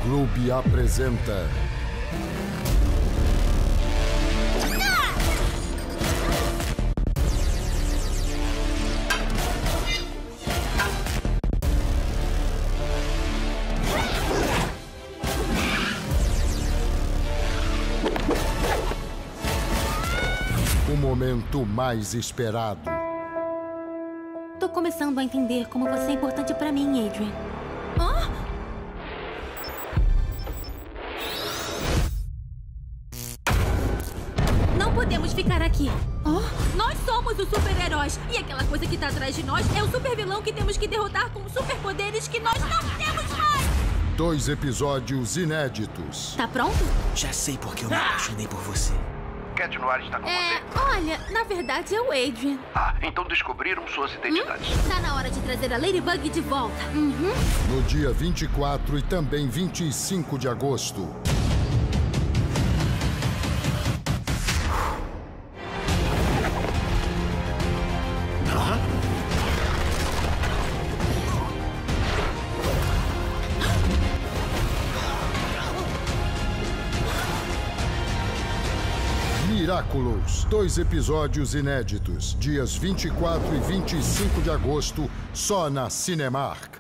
Clube apresenta... O momento mais esperado. Tô começando a entender como você é importante pra mim, Adrian. Hã? Não podemos ficar aqui. Nós somos os super-heróis. E aquela coisa que tá atrás de nós é o super-vilão que temos que derrotar com superpoderes que nós não temos mais. 2 episódios inéditos. Tá pronto? Já sei porque eu me apaixonei por você. Cat Noir está com você? Olha, na verdade é o Adrian. Ah, então descobriram suas identidades. Tá na hora de trazer a Ladybug de volta. No dia 24 e também 25 de agosto. Miraculous, 2 episódios inéditos, dias 24 e 25 de agosto, só na Cinemark.